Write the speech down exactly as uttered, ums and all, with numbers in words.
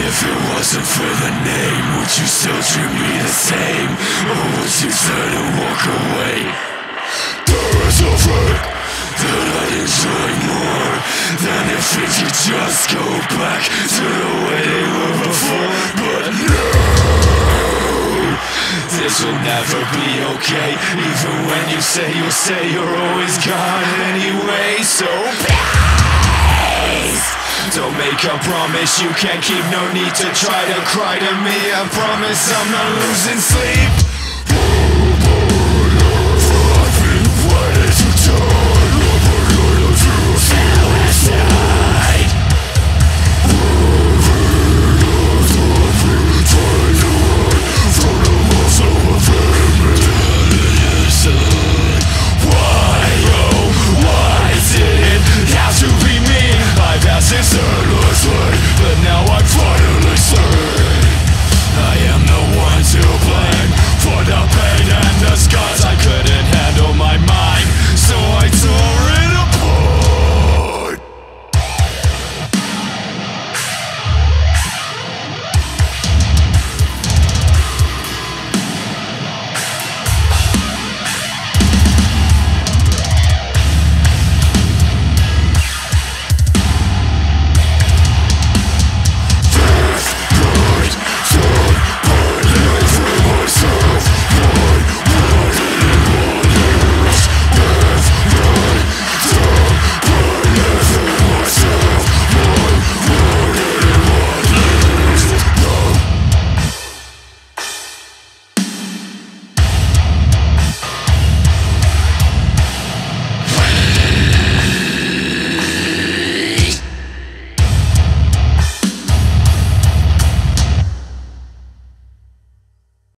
If it wasn't for the name, would you still treat me the same? Or would you turn and walk away? There is a fact that I'd enjoy more than if it could just go back to the way they were before. But no, this will never be okay. Even when you say you'll stay, you're always gone anyway. So please, don't make a promise you can't keep. No need to try to cry to me. I promise I'm not losing sleep.